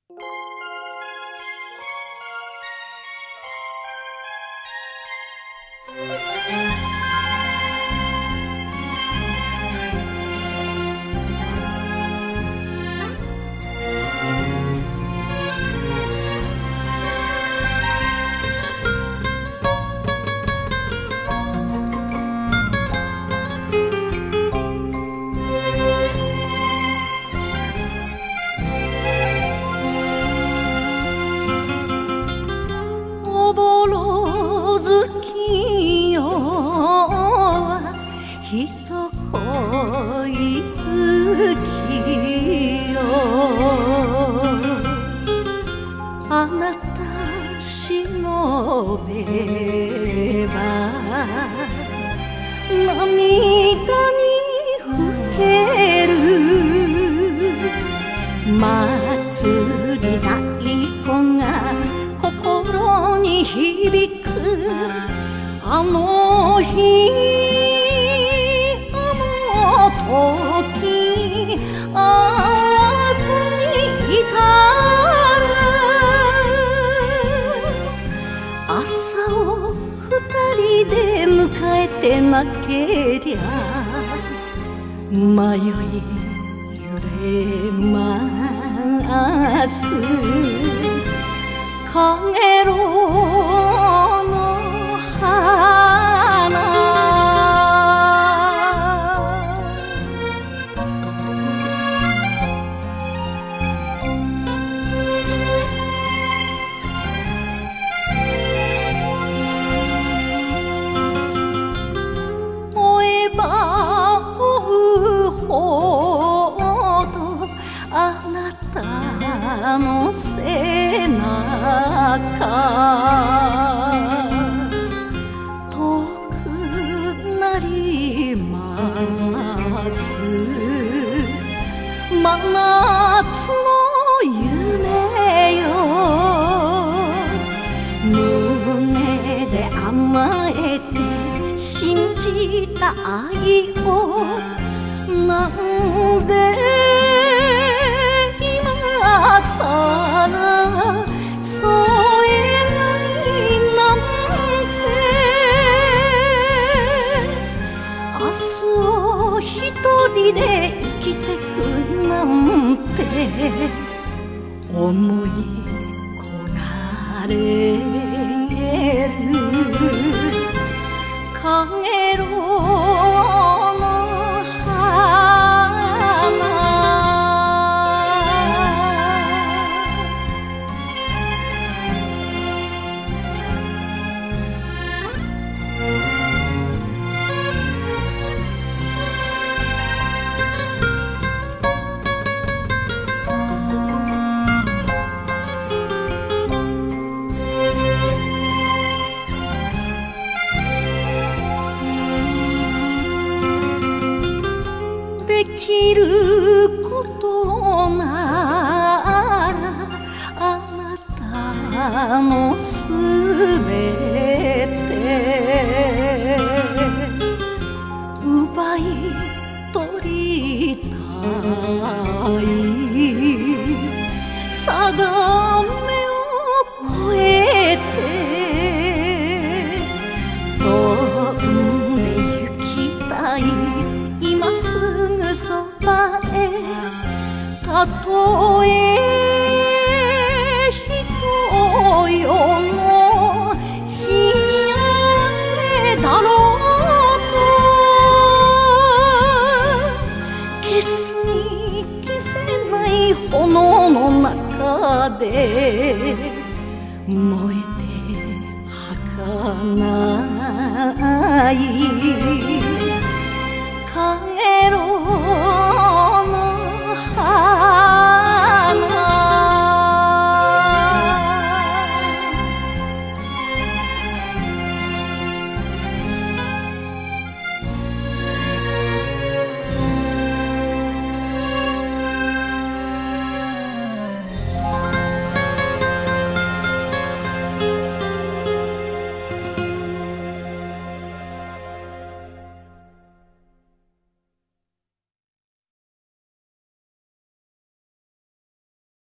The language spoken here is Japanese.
おぼろ月よひと恋月よあなた忍べば涙にふける祭り太鼓が心に響くあの日あの時明日に至る朝を二人で迎えてなけりゃ迷い揺れますかげろうの花追えば追うほどあなたの背中遠くなります真夏の夢よ胸で甘えて信じた愛をなんで今さら添えないなんて明日を一人で生きてくなんて思い焦がれるかげろうの花できることならあなたのすべて奪い取りたい定めを越えて飛んで行きたい今すぐそばへたとえ人よの幸せだろうと消すに消せない炎の中で燃えて儚い